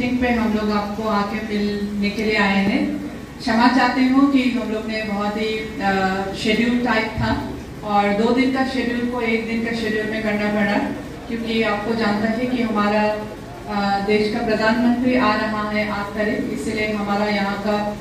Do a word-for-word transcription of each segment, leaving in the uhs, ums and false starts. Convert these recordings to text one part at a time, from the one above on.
Meeting पे हम लोग आपको आके मिलने के लिए आए हैं। क्षमा चाहती हूँ कि हम लोग ने बहुत ही शेड्यूल टाइप था और दो दिन का शेड्यूल को एक दिन का शेड्यूल में करना पड़ा, क्योंकि आपको जानता है कि हमारा आ, देश का प्रधानमंत्री आ रहा है आठ तारीख, इसलिए हमारा यहाँ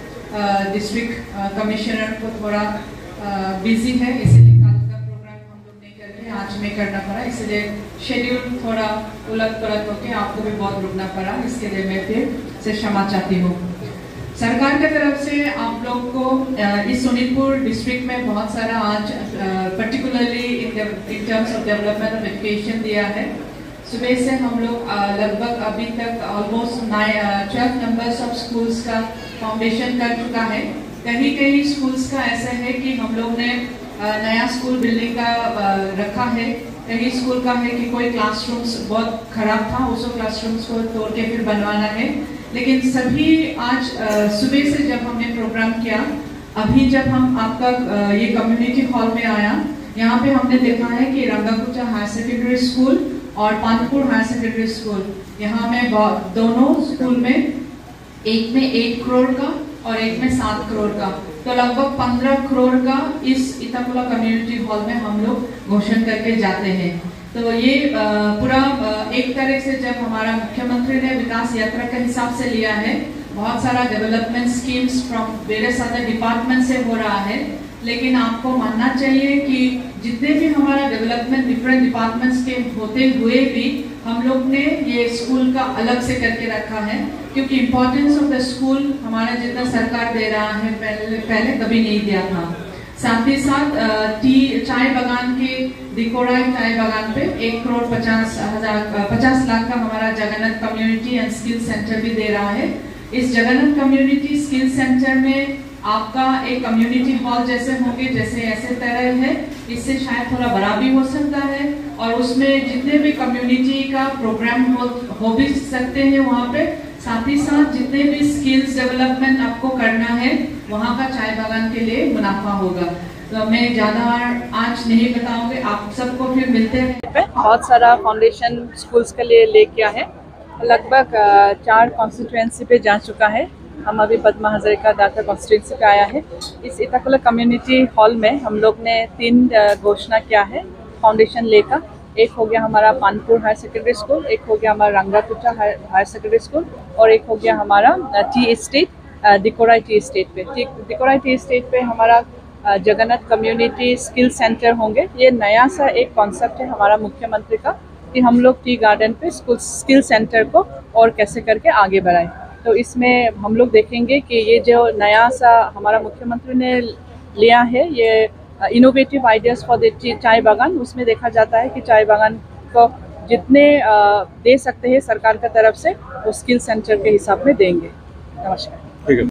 का डिस्ट्रिक्ट कमिश्नर को थोड़ा बिजी है, इसलिए कल का प्रोग्राम हम लोग नहीं करके आज में करना पड़ा, इसलिए शेड्यूल थोड़ा उलट पलट होके आपको भी बहुत रुकना पड़ा। इसके लिए मैं फिर से क्षमा चाहती हूँ। सरकार की तरफ से आप लोग को इस सोनीतपुर डिस्ट्रिक्ट में बहुत सारा आज particularly in in terms of development of education दिया है। सुबह से हम लोग लगभग अभी तक almost twelve numbers of schools का फाउंडेशन कर चुका है। कहीं कहीं स्कूल्स का ऐसा है कि हम लोग ने नया स्कूल बिल्डिंग का रखा है, कहीं स्कूल का है कि कोई क्लासरूम्स बहुत खराब था, उस क्लासरूम्स को तोड़ के फिर बनवाना है। लेकिन सभी आज सुबह से जब हमने प्रोग्राम किया, अभी जब हम आपका ये कम्युनिटी हॉल में आया, यहाँ पे हमने देखा है कि रंगाकुचा हायर सेकेंडरी स्कूल और पानपुर हायर सेकेंडरी स्कूल, यहाँ में दोनों स्कूल में एक में एक करोड़ का और एक में सात करोड़ का, तो लगभग पंद्रह करोड़ का इस इताकुला कम्युनिटी हॉल में हम लोग घोषणा करके जाते हैं। तो ये पूरा एक तरह से जब हमारा मुख्यमंत्री ने विकास यात्रा के हिसाब से लिया है, बहुत सारा development schemes from various other department से हो रहा है, लेकिन आपको मानना चाहिए कि जितने भी हमारा डेवलपमेंट डिफरेंट डिपार्टमेंट्स के होते हुए भी हम लोग ने ये स्कूल का अलग से करके रखा है, क्योंकि इम्पोर्टेंस ऑफ द स्कूल हमारा जितना सरकार दे रहा है पहले पहले कभी नहीं दिया था। साथ ही साथ टी चाय बागान के दिकोराई चाय बागान पे एक करोड़ पचास हजार पचास लाख का हमारा Jagannath community and skill centre भी दे रहा है। इस जगन्नाथ कम्युनिटी स्किल सेंटर में आपका एक कम्युनिटी हॉल जैसे होंगे, जैसे ऐसे तरह है, इससे शायद थोड़ा बड़ा भी हो सकता है और उसमें जितने भी कम्युनिटी का प्रोग्राम हो, हो भी सकते हैं वहाँ पे। साथ ही साथ जितने भी स्किल्स डेवलपमेंट आपको करना है, वहाँ का चाय बागान के लिए मुनाफा होगा। तो मैं ज़्यादा आज नहीं बताऊंगी, आप सबको फिर मिलते हैं। बहुत सारा फाउंडेशन स्कूल्स के लिए ले किया है, लगभग चार कॉन्स्टिट्यूएंसी पे जा चुका है। हम अभी पद्मा हजारिका दाता कॉन्स्टिट्यूएंसी पे आया है। इस इताकुला कम्युनिटी हॉल में हम लोग ने तीन घोषणा किया है फाउंडेशन लेकर। एक हो गया हमारा पानपुर हायर सेकेंडरी स्कूल, एक हो गया हमारा रंगाकुचा हायर सेकेंडरी स्कूल और एक हो गया हमारा tea estate Dikorai tea estate पे। दिकोराई टी एस्टेट पे हमारा जगन्नाथ कम्युनिटी स्किल सेंटर होंगे। ये नया सा एक कॉन्सेप्ट है हमारा मुख्यमंत्री का कि हम लोग टी गार्डन पे स्कूल स्किल सेंटर को और कैसे करके आगे बढ़ाएं। तो इसमें हम लोग देखेंगे कि ये जो नया सा हमारा मुख्यमंत्री ने लिया है, ये इनोवेटिव आइडियाज़ फॉर द चाय बागान, उसमें देखा जाता है कि चाय बागान को जितने दे सकते हैं सरकार की तरफ से, वो स्किल सेंटर के हिसाब में देंगे। नमस्कार।